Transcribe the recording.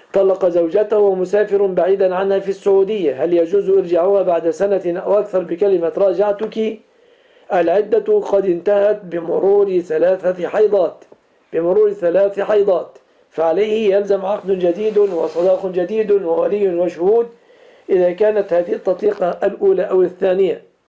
طلق زوجته ومسافر بعيدا عنها في السعودية، هل يجوز إرجاعها بعد سنة أو أكثر بكلمة راجعتك؟ العدة قد انتهت بمرور 3 حيضات، فعليه يلزم عقد جديد وصداق جديد وولي وشهود إذا كانت هذه التطليقة الأولى أو الثانية.